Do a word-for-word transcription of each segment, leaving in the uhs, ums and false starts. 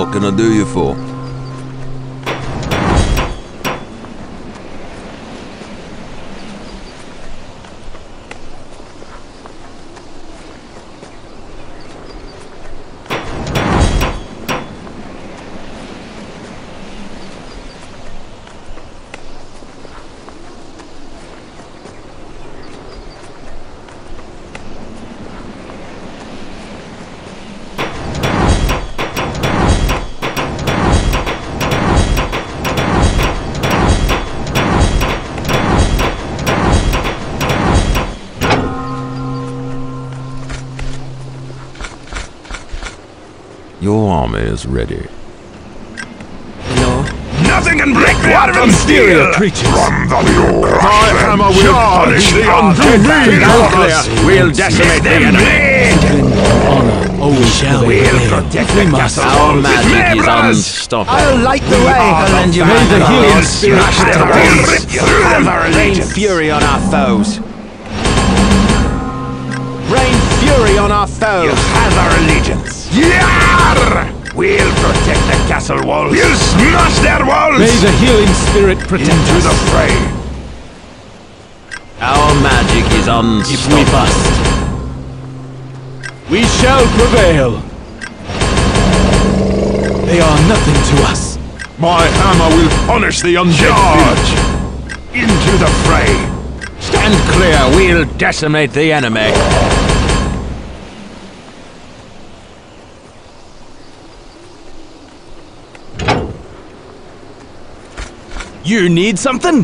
What can I do you for? Your army is ready. No. Nothing can break me out of Exterior creatures. From the new My hammer will punish the undead. We'll decimate the enemy. Honor always shall We'll prevail. protect We the must. castle. Our With magic is members. unstoppable. I'll light the way. I'll lend you May my the healing hand. spirit Smash them protect and us. rip you through them. Rain Allegiance. fury on our foes. Rain fury on our You foes. have our allegiance. Yarr! We'll protect the castle walls. We'll smash their walls. May the healing spirit protect Into us. the fray. Our magic is If we unstoppable. must, we shall prevail. They are nothing to us. My hammer will punish the undead. Charge! Into the fray. Stand clear, we'll decimate the enemy. You need something?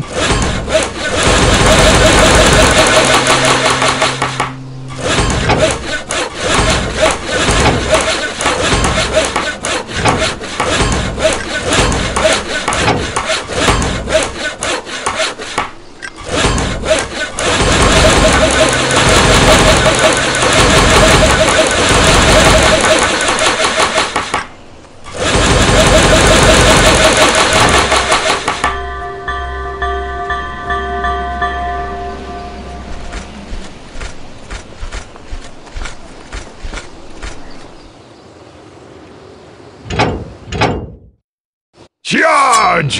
Charge!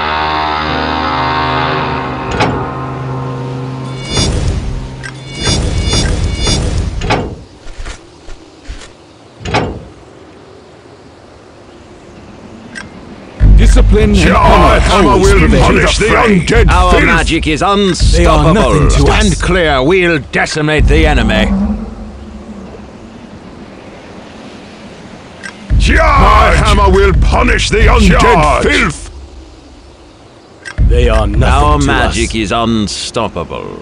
Discipline and My honor hammer always will prevail. punish the undead Our filth. magic is They are unstoppable. nothing to Stand us. clear, we'll decimate the enemy. Charge! My hammer will punish the undead Charge. filth. They are nothing Our to magic us. is unstoppable.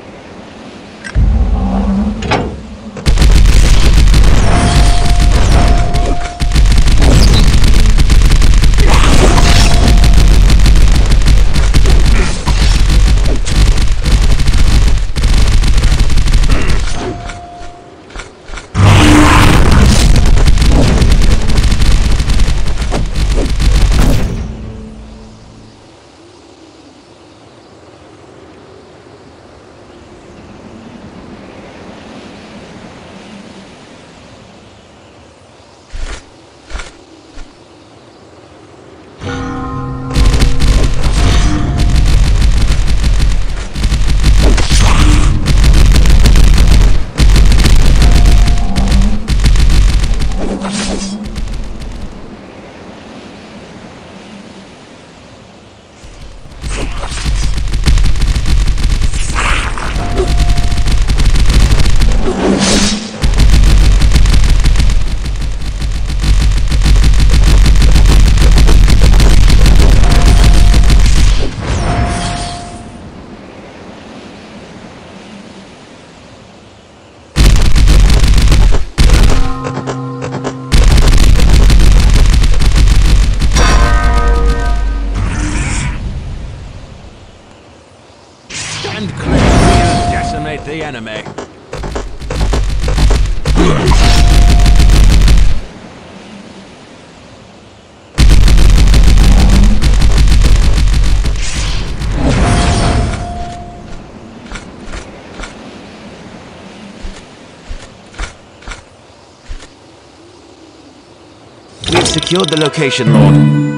Stand clear, we'll decimate the enemy. We've secured the location, Lord.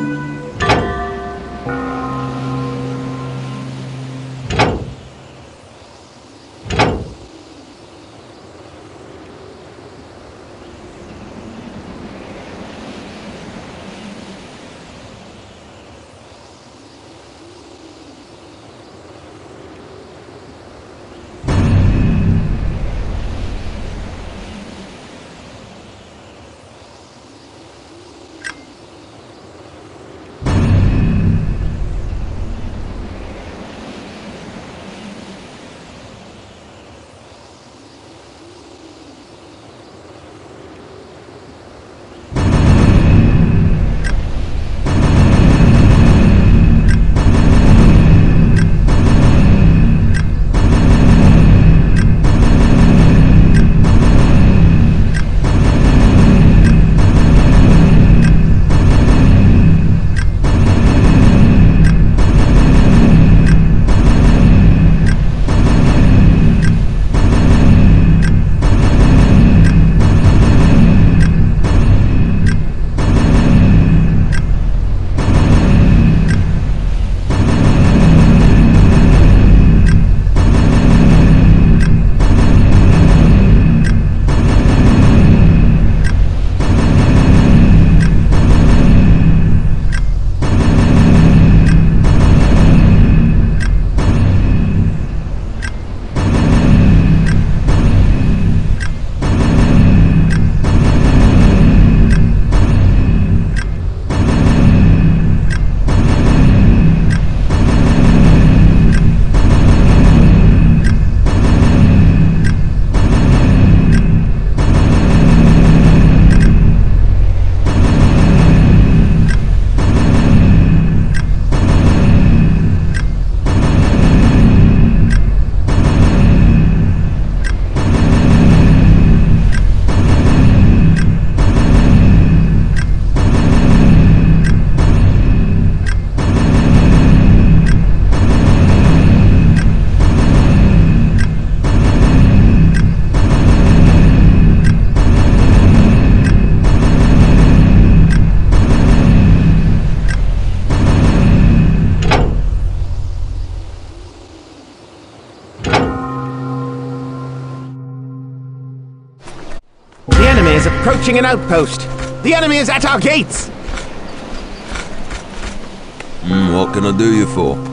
Is approaching an outpost. The enemy is at our gates. Mm, what can I do you for?